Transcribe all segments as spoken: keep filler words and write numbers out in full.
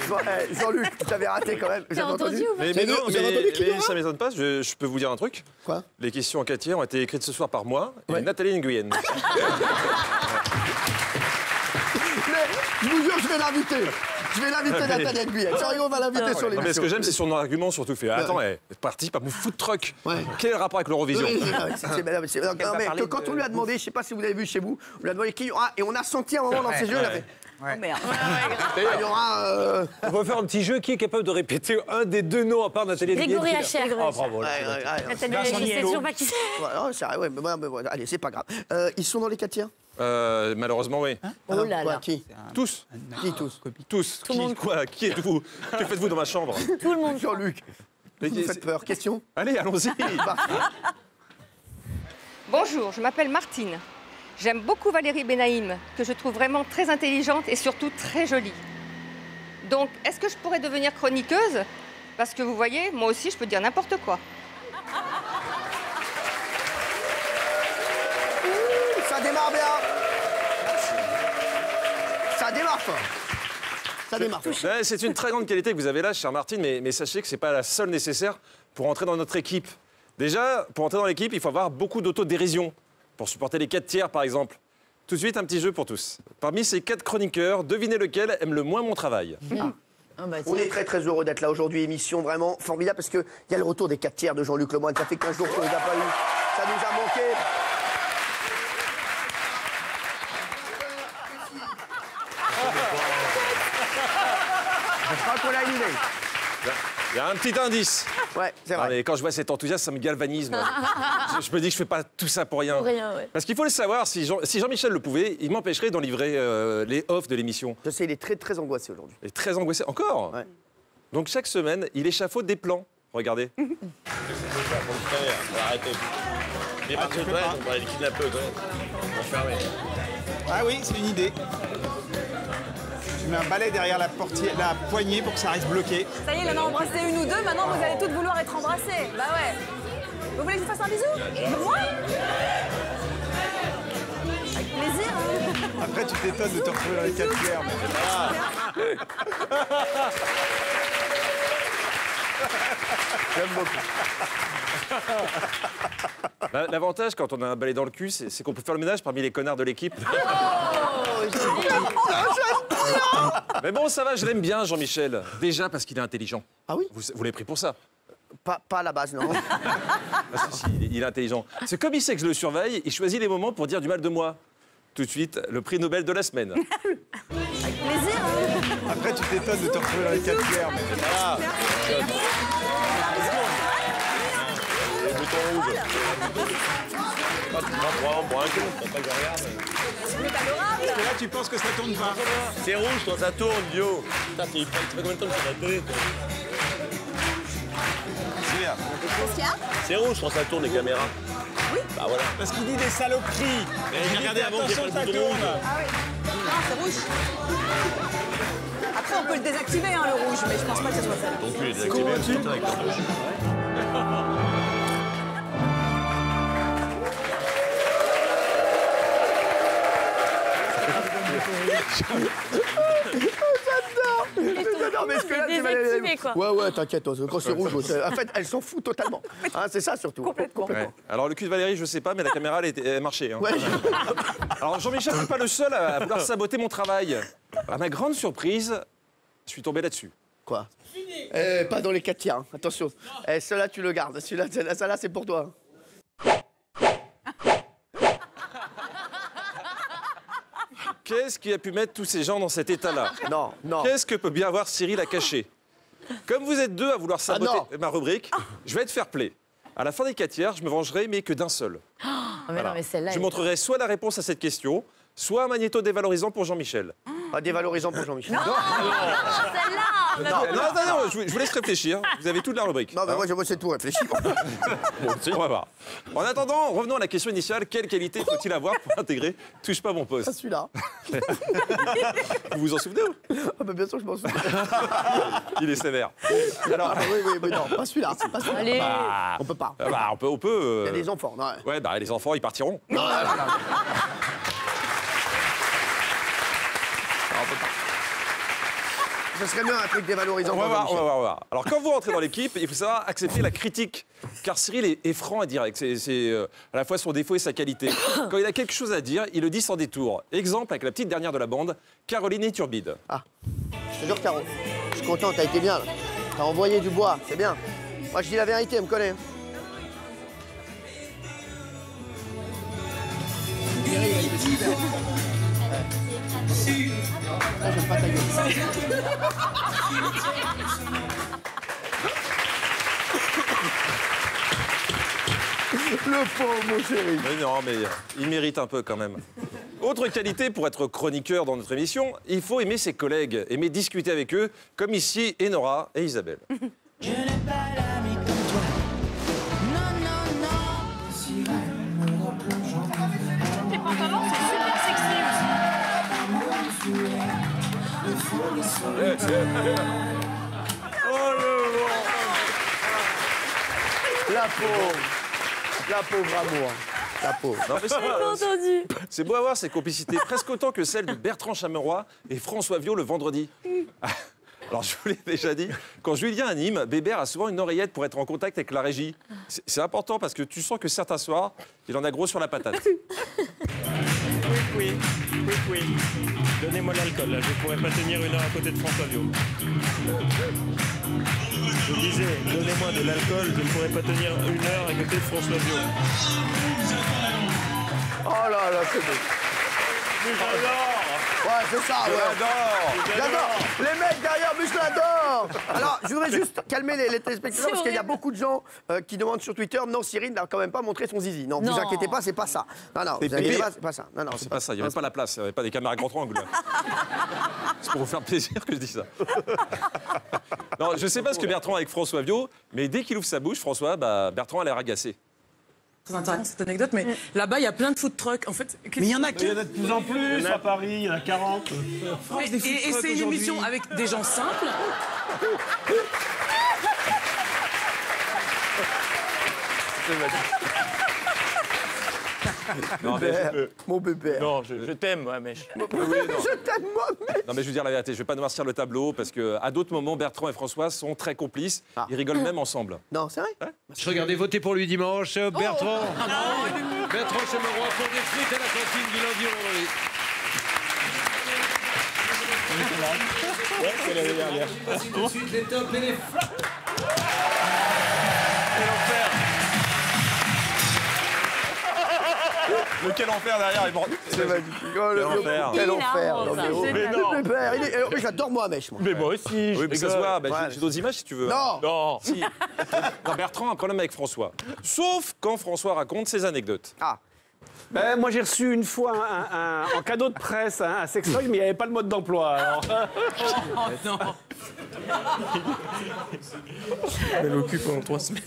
Jean-Luc, tu t'avais raté quand même. T'as entendu ou pas? Mais, mais non, Vous mais, avez entendu qui mais l'aura ça m'étonne pas, je, je peux vous dire un truc. Quoi? Les questions en Cattier ont été écrites ce soir par moi et Ouais. Nathalie Nguyen. Mais je vous jure, je vais l'inviter. Je vais l'inviter, Nathalie Nguyen. Sérieux, on va l'inviter sur Non, mais ce l'émission. que j'aime, c'est son argument surtout fait. Attends, elle participe à mon food truck. Ouais. Quel est le rapport avec l'Eurovision? Oui, c'est vrai, c'est- c'est- non, mais c'est- non, mais que quand on lui a demandé, je sais pas si vous l'avez vu chez vous, on lui a demandé qui y aura, et on a senti un moment dans ses yeux, il a fait. Oh merde. Il y aura. euh, On va faire un petit jeu. Qui est capable de répéter un des deux noms à part Nathalie Grégory Nguyen? Hacher. Ah, bravo. ouais, ouais, ouais, Nathalie, Vincent je sais Niello. toujours pas qui c'est. ouais, non, c'est vrai, ouais, mais, ouais, mais ouais, allez, c'est pas grave. Euh, ils sont dans les quatre tiers? Euh, malheureusement, oui. Oh là Quoi, là. qui? Tous. Qui tous? Tous. Tout Qui, le monde. quoi? Qui êtes-vous? Que faites-vous dans ma chambre? Tout le monde. Jean-Luc. Mais Vous qui- me faites peur. Question? Allez, allons-y. Bonjour, je m'appelle Martine. J'aime beaucoup Valérie Benaïm, que je trouve vraiment très intelligente et surtout très jolie. Donc, est-ce que je pourrais devenir chroniqueuse? Parce que vous voyez, moi aussi, je peux dire n'importe quoi. Ça démarre bien. Ça démarre fort. Ça démarre fort. Ouais, c'est une très grande qualité que vous avez là, chère Martine, mais, mais sachez que ce n'est pas la seule nécessaire pour entrer dans notre équipe. Déjà, pour entrer dans l'équipe, il faut avoir beaucoup d'autodérision. Pour supporter les quatre tiers, par exemple. Tout de suite, un petit jeu pour tous. Parmi ces quatre chroniqueurs, devinez lequel aime le moins mon travail. Ah bah, On tiens. est très très heureux d'être là aujourd'hui, émission vraiment formidable parce qu'il y a le retour des quatre tiers de Jean-Luc Lemoyne. Ça fait quinze jours qu'on ne les a pas eu. Ça nous a manqué. Je crois qu'on l'a éliminé. Il y a un petit indice. Ouais, c'est Ah, vrai. mais quand je vois cet enthousiasme, ça me galvanise. moi. je, je me dis que je fais pas tout ça pour rien. Pour rien, ouais. Parce qu'il faut le savoir, si, Jean, si Jean-Michel le pouvait, il m'empêcherait d'en livrer euh, les offs de l'émission. Je sais, il est très très angoissé aujourd'hui. Il est très angoissé. Encore Ouais. Donc chaque semaine, il échafaude des plans. Regardez. Ah oui, c'est une idée. Je mets un balai derrière la, portière, la poignée pour que ça reste bloqué. Ça y est, il en a embrassé une ou deux, maintenant vous allez toutes vouloir être embrassées. Bah ouais. Vous voulez que je vous fasse un bisou? De moi? Avec plaisir, hein. Après, tu t'étonnes de te retrouver dans les quatre tiers. mais- J'aime beaucoup. La- L'avantage quand on a un balai dans le cul, c'est c'est qu'on peut faire le ménage parmi les connards de l'équipe. Mais bon, ça va, je l'aime bien, Jean-Michel. Déjà parce qu'il est intelligent. Ah oui? Vous, vous l'avez pris pour ça. Pas, pas à la base, non. Ah, si, si, il, est, il est intelligent. C'est comme il sait que je le surveille, il choisit les moments pour dire du mal de moi. Tout de suite, le prix Nobel de la semaine. Avec plaisir, hein. Après, tu t'étonnes de te retrouver dans les quatre tiers. mais- Parce que là, tu penses que ça tourne pas. C'est rouge quand ça tourne, idiot. Putain, tu fais combien de temps que tu vas télé, toi? Qu'est-ce qu'il y a? C'est rouge quand ça tourne, les caméras. Oui. Bah voilà. Parce qu'il dit des saloperies. Mais j'ai regardé avant qu'il y ait Attention, pas ça le bouton rouge. tourne. Ah oui. Non, c'est rouge. Après, on peut le désactiver, hein, le rouge, mais je pense pas que ce soit ça. Donc tu les désactives, tu sortais avec ta bouche. Non, mais ce que là, C'est c'est désactivé, quoi. Ouais, ouais, t'inquiète. Quand c'est rouge, c'est- en fait, elle s'en fout totalement. Hein, c'est ça surtout. Complètement. Ouais. Alors le cul de Valérie, je sais pas, mais la caméra, elle, était- elle marchait. hein. Ouais. Alors Jean-Michel n'est pas le seul à vouloir saboter mon travail. À ma grande surprise, je suis tombé là-dessus. Quoi? Eh, pas dans les quatre tiers, hein. Attention. Eh, celui-là, tu le gardes. Celui-là, celui-là, celui-là, c'est pour toi. Qu'est-ce qui a pu mettre tous ces gens dans cet état-là? Non, non. Qu'est-ce que peut bien avoir Cyril à cacher? Comme vous êtes deux à vouloir saboter Ah ma rubrique, je vais être fair-play. À la fin des quatre tiers, je me vengerai, mais que d'un seul. Ah, mais non, mais celle-là. Je elle- montrerai soit la réponse à cette question, soit un magnéto dévalorisant pour Jean-Michel. Pas dévalorisant pour Jean-Michel. Non, Celle-là. non, Non, non, non, je vous, je vous laisse réfléchir. Vous avez toute la rubrique. non, mais Hein moi, je moi, c'est tout réfléchi. On va voir. En attendant, revenons à la question initiale. Quelle qualité faut-il avoir pour intégrer Touche pas mon Pas poste? celui-là. Vous vous en souvenez? Ah, bah, bien sûr, je m'en souviens. Il est sévère. Alors, Ah, oui, oui, mais non, pas celui-là. C'est pas celui-là. Allez. bah, On peut pas. euh, bah, on peut, on peut. euh, Il y a des enfants. Non, ouais. Ouais, bah les enfants, ils partiront. Non, non, non, non. Non, on peut pas. ce serait bien un truc dévalorisant. On va pour voir, on Jean-Michel. va voir, on va voir. Alors, quand vous rentrez dans l'équipe, il faut savoir accepter la critique. Car Cyril est, est franc et direct. C'est c'est, euh, à la fois son défaut et sa qualité. Quand il a quelque chose à dire, il le dit sans détour. Exemple avec la petite dernière de la bande, Caroline Iturbide. Ah, je te jure, Caro, je suis content, t'as été bien. là. T'as envoyé du bois, c'est bien. Moi, je dis la vérité, elle me connaît. hein. Ah, j'aime pas ta gueule. Le pauvre, mon chéri. Mais non, mais il mérite un peu quand même. Autre qualité pour être chroniqueur dans notre émission, il faut aimer ses collègues, aimer discuter avec eux, comme ici Enora et Isabelle. Je n'ai pas l'ami comme toi. Non, non, non. Tes pantalons, c'est super sexy La pauvre. La pauvre amour. La pauvre. Non, mais c'est J'ai pas pas- entendu. c'est beau à voir ces complicités, presque autant que celles de Bertrand Chameroy et François Viau le vendredi. Alors, je vous l'ai déjà dit, quand Julien anime, Bébert a souvent une oreillette pour être en contact avec la régie. C'est c'est important parce que tu sens que certains soirs, il en a gros sur la patate. Oui, oui, oui, oui. Donnez-moi l'alcool, là, je ne pourrais pas tenir une heure à côté de François Viau. Je disais, donnez-moi de l'alcool, je ne pourrais pas tenir une heure à côté de François Viau. Oh là là, c'est beau. J'adore. Ouais, c'est ça, ouais. J'adore. J'adore. Les mecs derrière, mais je l'adore. Alors, je voudrais juste calmer les, les téléspectateurs C'est parce qu'il y a horrible. beaucoup de gens euh, qui demandent sur Twitter, non, Cyril n'a quand même pas montré son zizi. Non, vous Non. inquiétez pas, c'est pas ça. Non, non, vous inquiétez pas, c'est pas ça. Non, non, C'est pas ça, il n'y avait pas la place, il n'y avait pas des caméras grand angle. C'est pour vous faire plaisir que je dis ça. Non, je sais pas ce que Bertrand a avec François Viau, mais dès qu'il ouvre sa bouche, François, bah, Bertrand a l'air agacé. Très intéressant cette anecdote, mais là-bas il y a plein de food trucks. En fait, Mais il y en a Il y en a de plus en plus à Paris, il y en a quarante. et, et- et c'est une émission avec des gens simples. Non, mais, Bébert, mon bébé. Non, je, je t'aime, moi, mais... Je t'aime, moi, mais... non, mais je veux dire la vérité, je vais pas noircir le tableau parce que à d'autres moments, Bertrand et François sont très complices. Ah. Ils rigolent même ensemble. Non, c'est vrai. Je regardais voter pour lui dimanche. Bertrand. Bertrand Chameroy pour des frites à la cantine du lundi au vendredi. Ouais, c'est l'année dernière. Tout de suite les tops et les flops. Quel enfer. Le quel enfer derrière est mort. C'est magnifique. Oh, le- Quel le- enfer. Quel Il est enfer. marrant, Non, ça. mais oh, Génial. le bébert, il est- euh, J'adore moi, Mèche, moi. Mais moi aussi, je Oui, mais ça se rigole. voit, bah, Ouais. j'ai- j'ai d'autres images si tu veux. Non. Non. Si. Non, Bertrand a un problème avec François. Sauf quand François raconte ses anecdotes. Ah. Ben, moi, j'ai reçu une fois un, un- en cadeau de presse un, un sextoy, mais il n'y avait pas le mode d'emploi. Alors. Oh non. Elle occupe pendant trois semaines.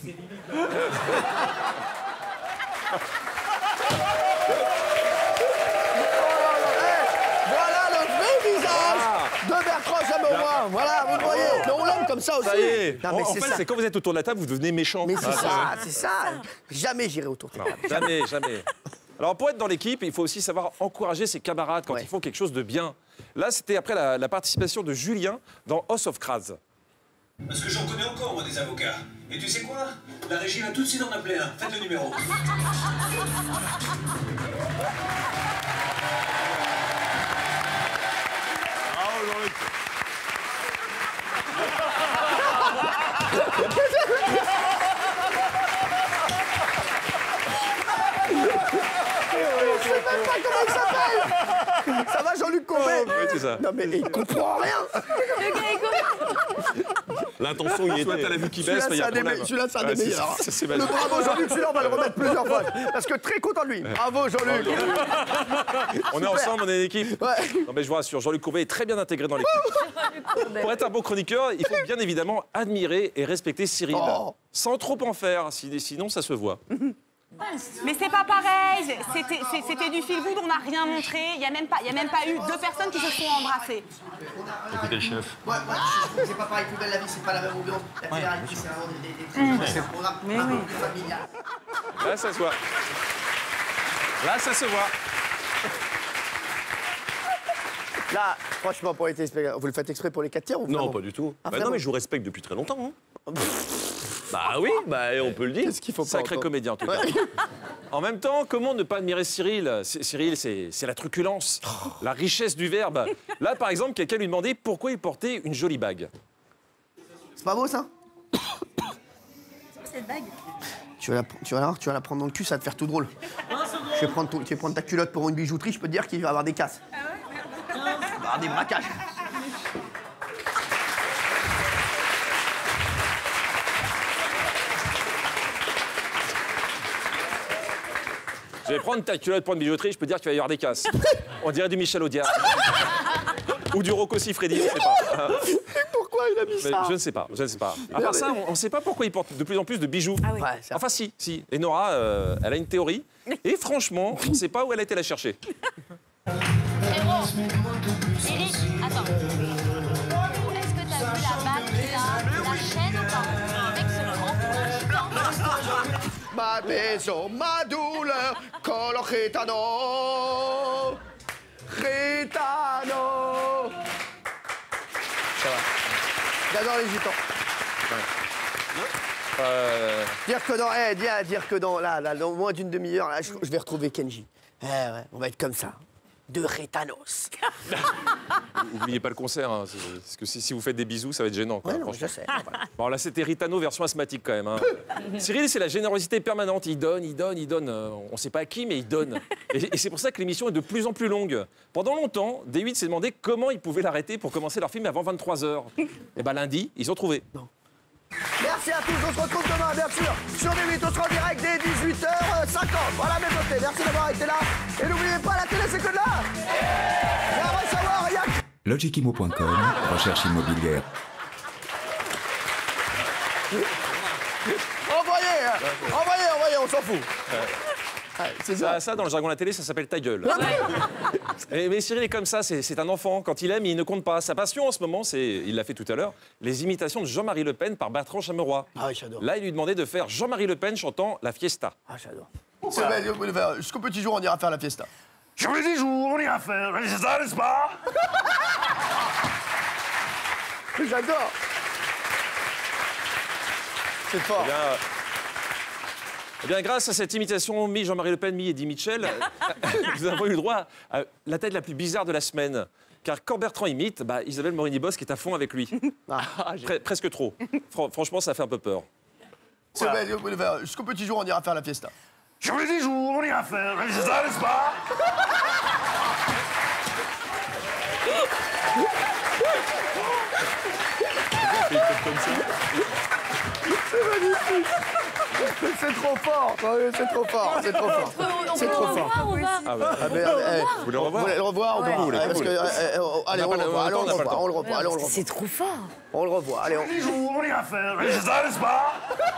Voilà le vrai visage de Bertrand Chameroy. Voilà, vous le voyez. Mais on l'aime comme ça aussi. Ça y est. Non, En- mais en c'est fait, ça. c'est quand vous êtes autour de la table, vous devenez méchant. Mais c'est Ah, ça, c'est ça. Jamais j'irai autour de Non, la table. jamais, jamais. Alors, pour être dans l'équipe, il faut aussi savoir encourager ses camarades quand Ouais. ils font quelque chose de bien. Là, c'était après la, la participation de Julien dans House of Cards. Parce que j'en connais encore, moi, des avocats. Et tu sais quoi? La régie va tout de suite en appeler un. Faites le numéro. Je sais même pas comment il s'appelle. Ça va, Jean-Luc Combet? Oui, c'est ça. Non, mais il comprend rien. Le gars, il comprend. L'intention y Soit était. t'as la vue qui Celui-là, baisse, mais il y c'est a un un des problème. me- celui-là, c'est un Ouais, des meilleurs. ça, c'est Le magique. bravo Jean-Luc, celui-là, on va le remettre plusieurs fois. Parce que très content de lui. Bravo Jean-Luc. On est ensemble, on est une équipe. Ouais. Non, mais je vous rassure, Jean-Luc Courbet est très bien intégré dans l'équipe. Pour être un bon chroniqueur, il faut bien évidemment admirer et respecter Cyril. Oh. Sans trop en faire, si- sinon ça se voit. Mais c'est pas pareil. C'était- c'est- C'était du feel good, on n'a rien montré. Il n'y a, même pas- il y a même pas eu deux personnes qui se sont embrassées. Écoutez le chef. Ouais, ouais, je trouve que c'est pas pareil, plus belle la vie, c'est pas la même ambiance. La télé-réalité, c'est vraiment des, des, des très c'est un programme un peu plus familial. Là, ça se voit. Là, ça se voit. Là, franchement, pour les téléspectateurs, vous le faites exprès pour les quatre tiers ou Non, vraiment pas du tout. Ah, Bah non, vraiment mais je vous respecte depuis très longtemps. Hein. Bah oui, bah on peut le dire. Qu'est-ce qu'il faut pas Sacré entendre comédien, en tout cas. En même temps, comment ne pas admirer Cyril? C- Cyril, c'est c'est la truculence, la richesse du verbe. Là, par exemple, quelqu'un lui demandait pourquoi il portait une jolie bague. C'est pas beau, ça? Cette bague. Tu vas, la, tu, vas la, tu vas la prendre dans le cul, ça va te faire tout drôle. Je vais prendre ton- tu vas prendre ta culotte pour une bijouterie, je peux te dire qu'il va y avoir des casses. Il va y avoir des braquages. Je vais prendre ta culotte pour une bijouterie, je peux dire qu'il va y avoir des casses. On dirait du Michel Audiard. Ou du Rocco Siffredi, on ne sait pas. Pourquoi il a mis Mais ça? je ne sais pas, je ne sais pas. À part ça, on ne sait pas pourquoi il porte de plus en plus de bijoux. Ah oui. Ouais, ça. Enfin, si, si. Et Nora, euh, elle a une théorie. Et franchement, on ne sait pas où elle a été la chercher. Frérot, Eric, attends. Est-ce que t'as vu la bague qu'il a, la chaîne ou pas? Le mec se prend pour un gigant. Ma maison, ma douleur, color gitano. Gitano. Ça va. J'adore les gitans. Euh, Dire que dans, eh, dire, dire que dans, là, là, dans moins d'une demi-heure, là, je, je vais retrouver Kenji. Eh ouais, on va être comme ça. De Rétanos. Oubliez pas le concert, hein, c'est- parce que si, si vous faites des bisous, ça va être gênant. Quoi, Ouais, non, franchement. je sais. Voilà. Bon, là, c'était Ritano version asthmatique quand même. Hein. Cyril, c'est la générosité permanente. Il donne, il donne, il donne. Euh, on ne sait pas à qui, mais il donne. Et, et c'est pour ça que l'émission est de plus en plus longue. Pendant longtemps, D huit s'est demandé comment ils pouvaient l'arrêter pour commencer leur film avant vingt-trois heures. Et ben lundi, ils ont trouvé. Merci à tous, on se retrouve demain, bien sûr, sur D huit, on sera en direct dès dix-huit heures cinquante. Voilà, mes côtés, merci d'avoir été là. Et n'oubliez pas, la télé, c'est que de là. J'aimerais savoir, il y a... Logicimo point com, recherche immobilière. Envoyez, hein. envoyez, envoyez, on s'en fout. Ouais, c'est ça. Ça, ça, dans le jargon de la télé, ça s'appelle ta gueule. Et- mais Cyril est comme ça, c'est c'est un enfant. Quand il aime, il ne compte pas. Sa passion en ce moment, c'est, il l'a fait tout à l'heure, les imitations de Jean-Marie Le Pen par Bertrand Chameroy. Ah oui, j'adore. Là, il lui demandait de faire Jean-Marie Le Pen chantant La Fiesta. Ah, j'adore. C'est vrai, vous pouvez le faire. Jusqu'au petit jour, on ira faire la fiesta. Sur les dix jours, on ira faire la fiesta, n'est-ce pas? J'adore. C'est fort. Eh bien, euh, eh bien, grâce à cette imitation mi-Jean-Marie Le Pen, mi-Eddie Mitchell, nous avons eu le droit à la tête la plus bizarre de la semaine. Car quand Bertrand imite, bah, Isabelle Morini-Bosque est à fond avec lui. Pre- presque trop. Fran- franchement, ça fait un peu peur. C'est vrai, vous pouvez le faire. Jusqu'au petit jour, on ira faire la fiesta. Sur les dix jours, on ira faire la fiesta, n'est-ce pas? C'est magnifique. C'est trop fort. Ah oui, c'est trop fort. C'est trop fort. C'est trop fort. Ah, bah, Ah, mais, eh, vous voulez le revoir? Vous voulez le revoir on peut Ouais. pas. Vous voulez, Parce vous que, voulez. eh, eh, oh, allez, On on n'a le pas le- revoit. Allez, on on le n'a pas le revoit. temps. On le revoit. Allez, on le revoit. C'est trop fort. On le revoit. Allez, on... Les jours, on ira faire la fiesta, n'est-ce pas?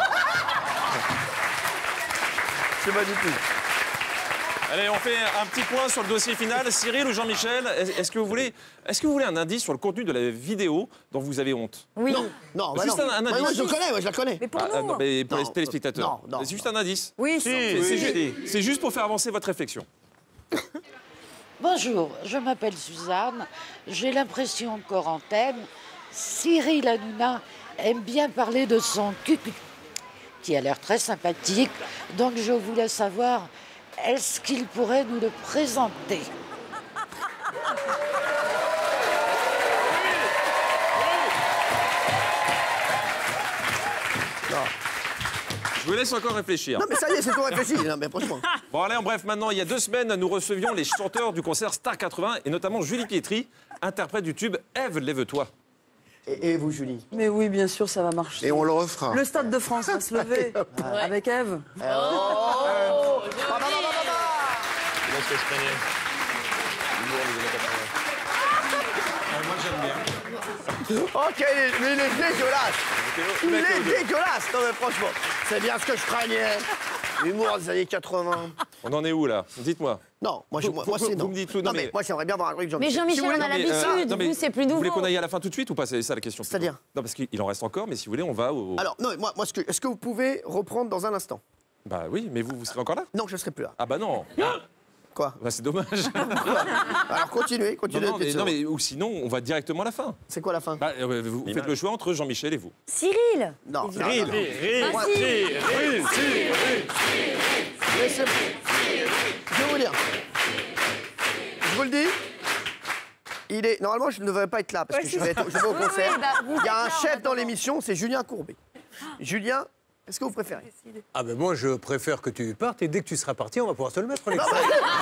C'est magnifique. Allez, on fait un petit point sur le dossier final. Cyril ou Jean-Michel, est- est-ce que vous voulez, est-ce que vous voulez un indice sur le contenu de la vidéo dont vous avez honte? Oui. Non, non, bah Juste non. un- un Moi, indice. moi, je le connais, moi, je la connais. Mais pour Ah, ah, nous. non, mais pour Non, les téléspectateurs. non, non, C'est juste un indice. Oui, C'est si. c'est ju- c'est juste pour faire avancer votre réflexion. Bonjour, je m'appelle Suzanne. J'ai l'impression qu'hors antenne, Cyril Hanouna aime bien parler de son cul, qui a l'air très sympathique. Donc je voulais savoir, est-ce qu'il pourrait nous le présenter? Je vous laisse encore réfléchir. Non, mais ça y est, c'est tout réfléchi. Non, mais franchement. Bon, allez, en bref, maintenant, il y a deux semaines, nous recevions les chanteurs du concert Star quatre-vingts, et notamment Julie Pietri, interprète du tube Ève, lève-toi. Et, et vous, Julie? Mais oui, bien sûr, ça va marcher. Et on le refera. Le Stade de France va se lever avec Ève. Oh Moi, j'aime bien. Ok, mais il est dégueulasse. Il est dégueulasse. Non, mais franchement, c'est bien ce que je craignais. L'humour des années quatre-vingts. On en est où, là? Dites-moi. Non, moi, je- Vous- moi, vous- moi, c'est vous non. me dites tout, Non, non, mais mais- moi, j'aimerais bien voir un truc Mais Jean-Michel. Jean-Michel, Si vous voulez- on a Non, mais, l'habitude. non, mais Vous, c'est plus Vous nouveau. voulez qu'on aille à la fin tout de suite ou pas? C'est ça la question. plutôt. C'est-à-dire? Non, parce qu'il en reste encore, mais si vous voulez, on va au. Alors, non, mais moi, moi ce que, est-ce que vous pouvez reprendre dans un instant? Bah oui, mais vous, vous serez encore là? Non, je ne serai plus là. Ah bah non. Quoi? Bah, c'est dommage. Alors continuez, continuez. Non, non, mais, non, mais ou sinon, on va directement à la fin. C'est quoi la fin? Bah, euh, Vous faites le choix entre Jean-Michel et vous. Cyril. Non. Cyril. Cyril. Ah, si. Cyril. Cyril. Laissez- Je vais vous dire. Je vous le dis. Il est... Normalement, je ne devrais pas être là parce que je vais, être... je vais au Oui, oui, concert. bah, vous Il y a êtes un là, chef maintenant. dans l'émission, c'est Julien Courbet. Julien, est-ce que vous préférez? Ah ben moi, je préfère que tu partes et dès que tu seras parti, on va pouvoir se le mettre, l'extrait.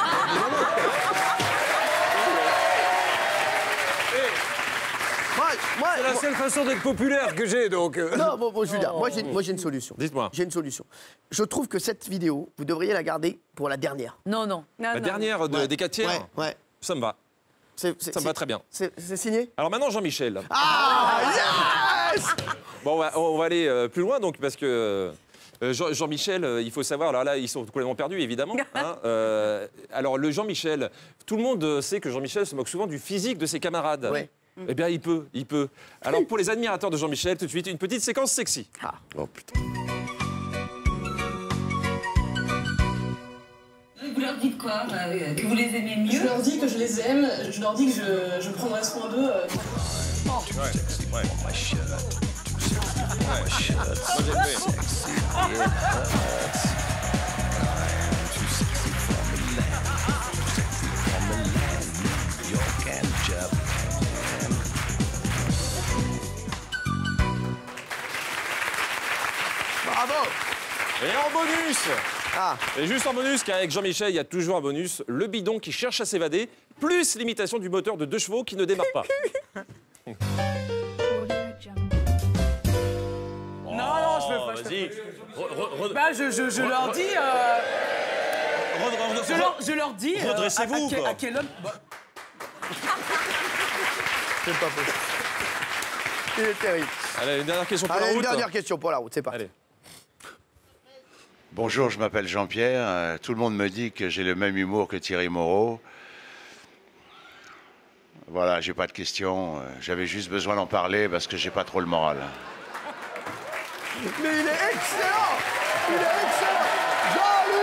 Moi, moi, C'est la moi- seule façon d'être populaire que j'ai, donc... euh. Non, bon, bon, Julien, moi j'ai moi, j'ai une solution. Dites-moi. J'ai une solution. Je trouve que cette vidéo, vous devriez la garder pour la dernière. Non, non. La dernière de- Ouais. des quatre tiers. Ouais, ouais. Ça me va. C'est- c'est- Ça me va très bien. C'est c'est signé? Alors maintenant, Jean-Michel. Ah, yes. Bon, on va, on va aller euh, plus loin, donc, parce que euh, Jean- Jean-Michel, euh, il faut savoir, alors là, ils sont complètement perdus, évidemment. hein. Euh, alors, le Jean-Michel, tout le monde euh, sait que Jean-Michel se moque souvent du physique de ses camarades. Ouais. Eh bien, il peut, il peut. Alors, pour les admirateurs de Jean-Michel, tout de suite, une petite séquence sexy. Ah. Oh, putain. Vous leur dites quoi euh, Que vous les aimez mieux? Je leur dis que je les aime, je leur dis que je, je prendrai soin d'eux. euh. Bravo. Et en bonus Ah. Et juste en bonus, car avec Jean-Michel, il y a toujours un bonus, le bidon qui cherche à s'évader, plus l'imitation du moteur de deux chevaux qui ne démarre pas. Non, non, je veux pas. je Vas-y. veux- Bah, je, je, je leur dis. euh, je, leur, je leur dis. euh, Redressez-vous, à, à, quel- quoi. à quel homme. bah, C'est pas possible. Il est terrible. Allez, une dernière question pour Allez, la une route. dernière question pour la route, c'est parti. Allez. Bonjour, je m'appelle Jean-Pierre. Euh, tout le monde me dit que j'ai le même humour que Thierry Moreau. Voilà, j'ai pas de questions. Euh, J'avais juste besoin d'en parler parce que j'ai pas trop le moral. Mais il est excellent. Il est excellent. Jean-Louis